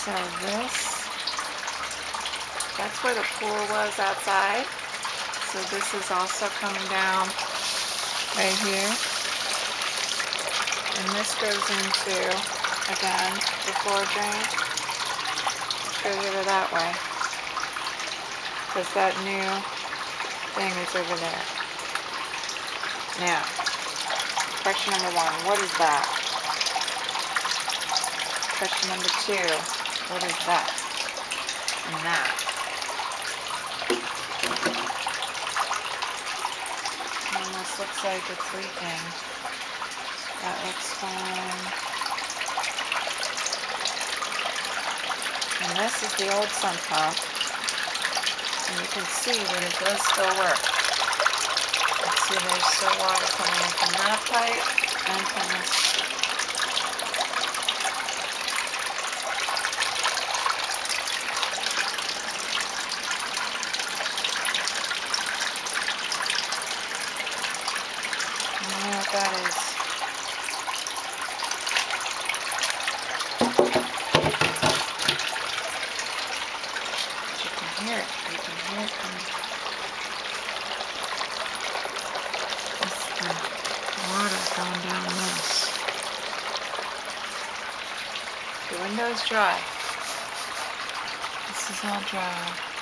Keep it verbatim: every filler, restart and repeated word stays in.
So this, that's where the pool was outside. So this is also coming down right here. And this goes into, again, the floor drain. Let's go over that way. Because that new thing is over there. Now, question number one, what is that? Question number two, what is that? And that. And this looks like it's leaking. That looks fine. And this is the old sump pump. And you can see that it does still work. Let's see, there's still water coming in from that pipe and from this. I don't know what that is. But you can hear it. You can hear it coming. That's the water going down this. The window's dry. This is all dry.